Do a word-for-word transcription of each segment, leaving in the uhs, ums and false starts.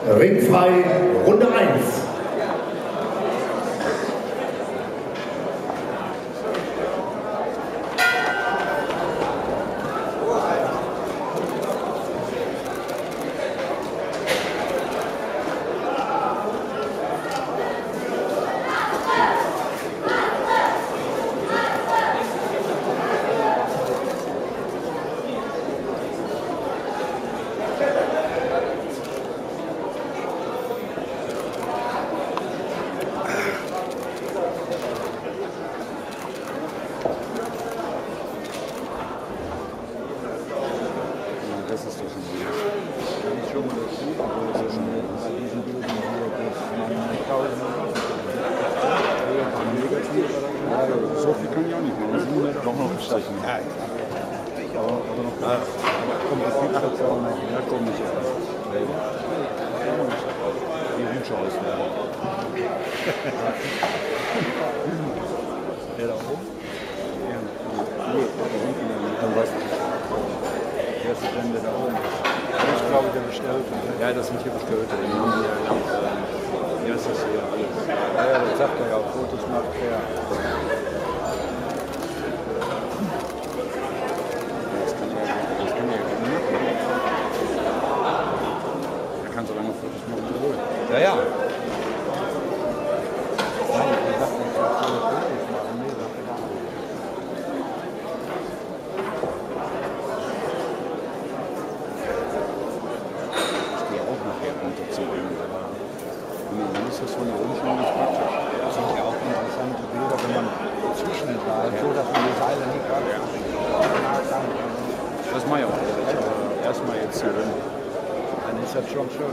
Ringfrei, Runde eins. So viel kann ich auch nicht machen. Doch noch ein Streichen. Ja, aber noch gar nicht. Kommt das nicht dazu? Ja, komm nicht. Die Rundschau ist da. Der da oben? Ja. Dann weißt du nicht. Wer ist denn der da oben? Ich glaube, der Bestellte. Ja, das sind hier Bestellte. Ja, ist das hier alles. Ja, das sagt er ja, Fotos macht er. Das kann er ja gerne machen. Er kann so lange Fotos machen, wie er will. Ja, ja. Nein, er sagt nicht, er soll Fotos machen. Nee, sagt er gar nicht. Ich gehe auch nachher runter zu ihm. Und dann ist das von der Rundschau nicht praktisch. Das sind ja auch interessante Bilder, wenn man zwischen den Seile, so dass man die Seile nicht gerade nah kann. Das mache ich auch ehrlich, aber erstmal jetzt hier drin. Dann ist das schon schön.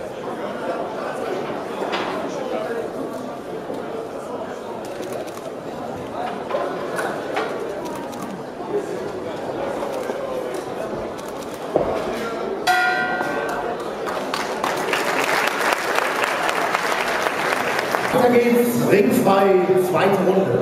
Weiter geht's, ringfrei, zweite Runde.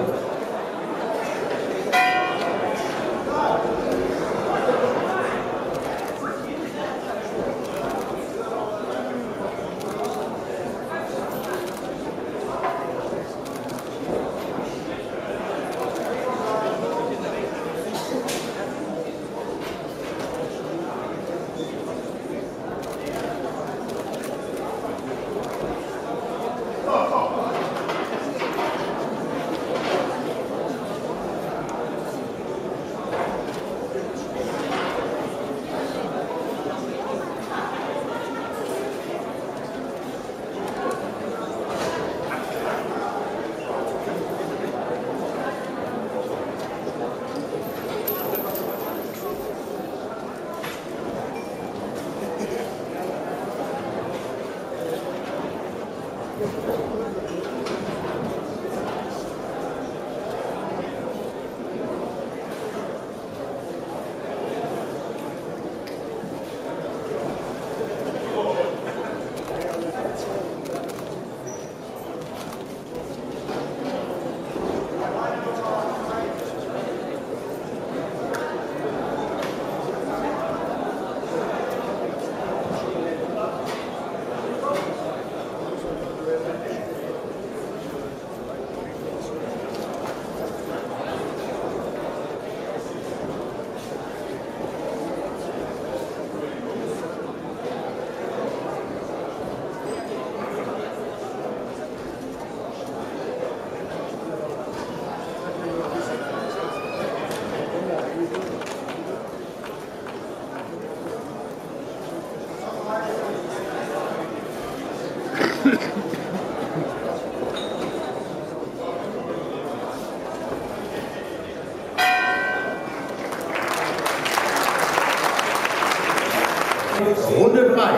Runde drei.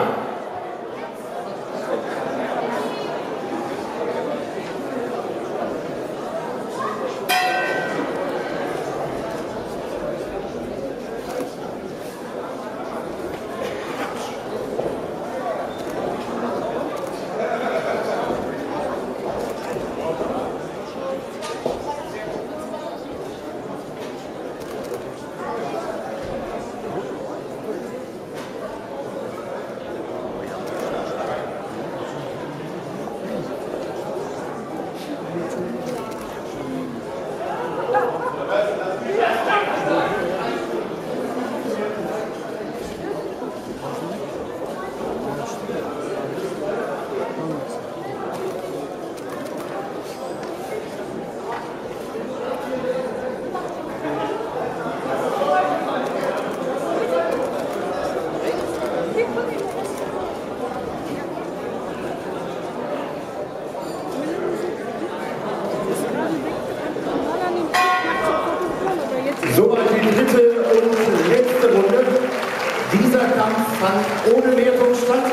Soweit die dritte und letzte Runde. Dieser Kampf fand ohne Wertung statt.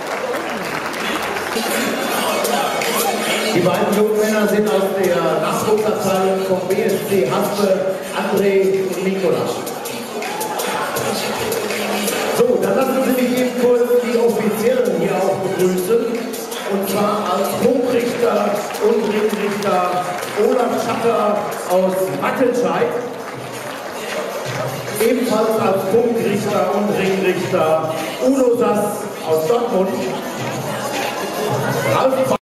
Die beiden jungen Männer sind aus der Nachwuchsabteilung vom B S C Haspe, André und Nikola. So, dann lassen Sie mich eben kurz die Offiziellen hier auch begrüßen. Und zwar als Punktrichter und Ringrichter Olaf Schatter aus Wattenscheid. Ebenfalls als Punktrichter und Ringrichter Udo Sass aus Dortmund. Ralf